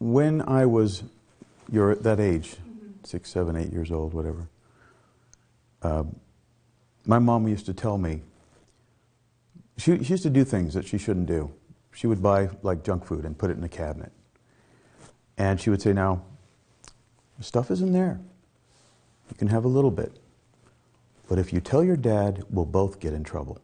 when I was that age, 6, 7, 8 years old, whatever, my mom used to tell me, she used to do things that she shouldn't do. She would buy like junk food and put it in a cabinet. And she would say, now, the stuff isn't there. You can have a little bit. But if you tell your dad, we'll both get in trouble.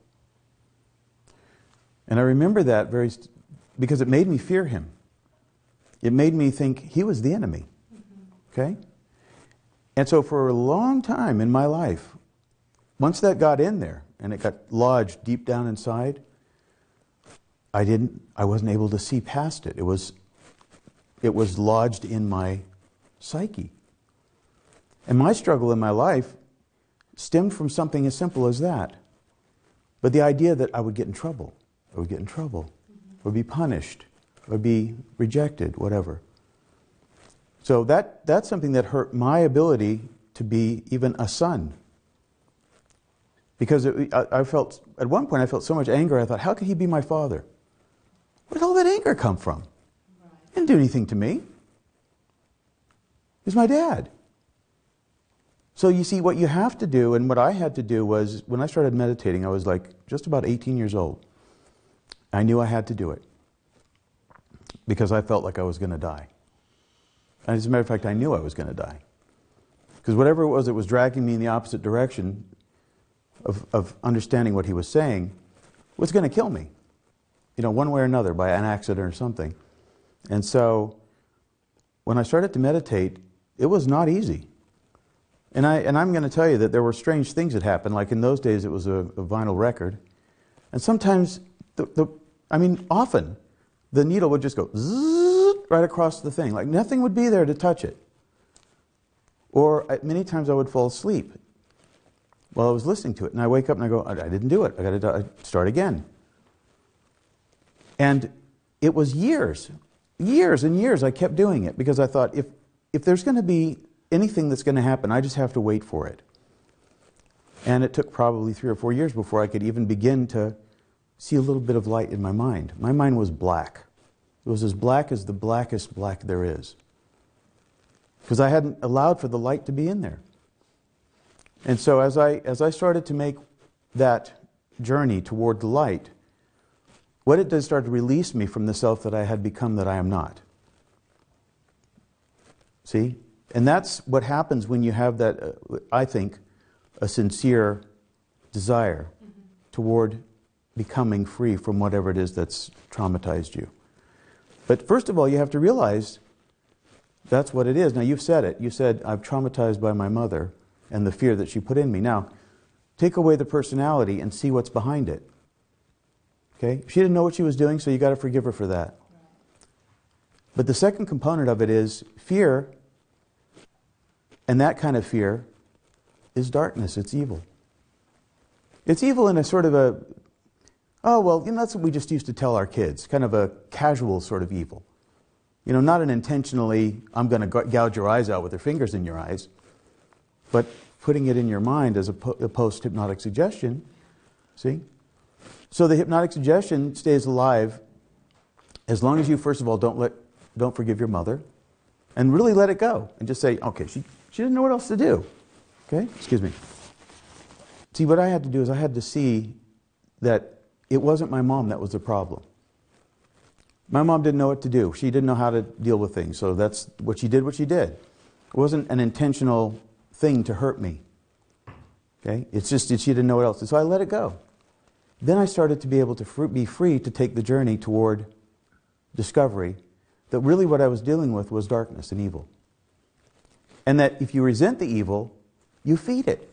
And I remember that because it made me fear him. It made me think he was the enemy. Okay? And so for a long time in my life, once that got in there and it got lodged deep down inside, I wasn't able to see past it. It was lodged in my psyche. And my struggle in my life stemmed from something as simple as that. But the idea that I would get in trouble, I would be punished, I would be rejected, whatever. So that's something that hurt my ability to be even a son. Because I felt, at one point I felt so much anger, I thought, how could he be my father? Where did all that anger come from? He didn't do anything to me. He's my dad. So you see, what you have to do, and what I had to do was, when I started meditating, I was like just about 18 years old. I knew I had to do it. Because I felt like I was going to die. And as a matter of fact, I knew I was going to die. Because whatever it was that was dragging me in the opposite direction of understanding what he was saying was going to kill me. You know, one way or another, by an accident or something. And so, when I started to meditate, it was not easy. And I'm going to tell you that there were strange things that happened. Like in those days, it was a vinyl record. And sometimes, often, the needle would just go zzz, right across the thing. Like nothing would be there to touch it. Or many times I would fall asleep while I was listening to it. And I wake up and I go, I didn't do it. I got to start again. And it was years and years I kept doing it because I thought, if there's going to be anything that's going to happen, I just have to wait for it. And it took probably 3 or 4 years before I could even begin to see a little bit of light in my mind. My mind was black. It was as black as the blackest black there is. Because I hadn't allowed for the light to be in there. And so as I started to make that journey toward the light, what it did start to release me from the self that I had become that I am not. See? And that's what happens when you have that, I think, a sincere desire toward becoming free from whatever it is that's traumatized you. But first of all, you have to realize that's what it is. Now, you've said it. You said, I'm traumatized by my mother and the fear that she put in me. Now, take away the personality and see what's behind it. Okay? She didn't know what she was doing, so you got to forgive her for that. But the second component of it is fear. And that kind of fear is darkness. It's evil. It's evil in a sort of a, that's what we just used to tell our kids. Kind of a casual sort of evil. You know, not an intentionally, I'm going to gouge your eyes out with their fingers in your eyes. But putting it in your mind as a post-hypnotic suggestion. See? So the hypnotic suggestion stays alive as long as you, first of all, don't forgive your mother. And really let it go. And just say, okay, she didn't know what else to do. Okay? Excuse me. See, what I had to do is I had to see that it wasn't my mom that was the problem. My mom didn't know what to do. She didn't know how to deal with things. So that's what she did. It wasn't an intentional thing to hurt me. Okay? It's just that she didn't know what else. And so I let it go. Then I started to be able to be free to take the journey toward discovery that really what I was dealing with was darkness and evil. And that if you resent the evil, you feed it.